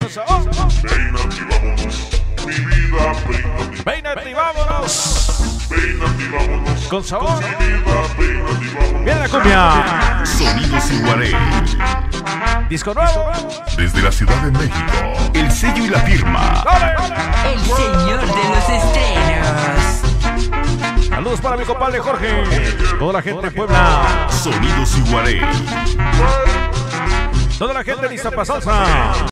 sabor. Peínate y vámonos, mi vida, peínate. Peínate y vámonos. Peínate y vámonos, Con sabor. mi vida, peínate y vámonos. Viene la cumbia. Sonidos Iguaré. Disco nuevo. Desde la Ciudad de México, el sello y la firma. El señor de los estrenos. Saludos para mi compadre Jorge. Toda la gente de Puebla. Sonidos Iguaré. Toda la gente de Iztapa Salsa.